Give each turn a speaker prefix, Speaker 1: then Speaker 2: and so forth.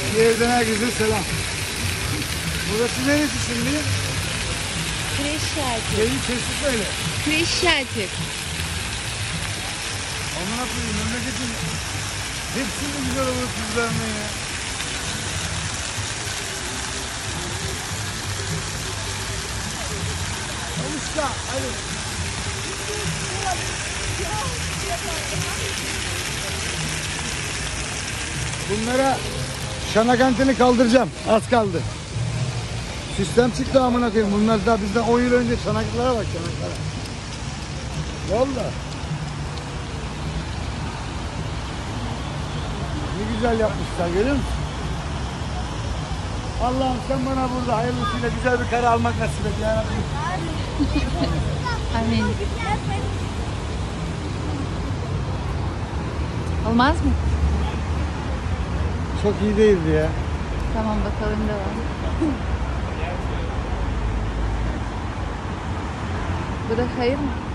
Speaker 1: Bir evden herkese selam. Burası neresi şimdi?
Speaker 2: Kreş şarkı.
Speaker 1: Şeyin sesi söyle.
Speaker 2: Kreş şarkı.
Speaker 1: Amına koyayım memleketin hepsi mi güzel olur kızlarına ya? Usta hadi. Bunlara şanakantini kaldıracağım. Az kaldı. Sistem çıktı amına koyayım. Bunlar daha bizden 10 yıl önce çanaklara bak çanaklara. Vallahi. Ne güzel yapmışlar görüyor musun? Allah'ım sen bana burada hayırlısıyla güzel bir karı almak nasip et ya Rabbim.
Speaker 2: Amin. Olmaz mı?
Speaker 1: Çok iyi değildi ya.
Speaker 2: Tamam bakalım devam. Bu da hayır mı?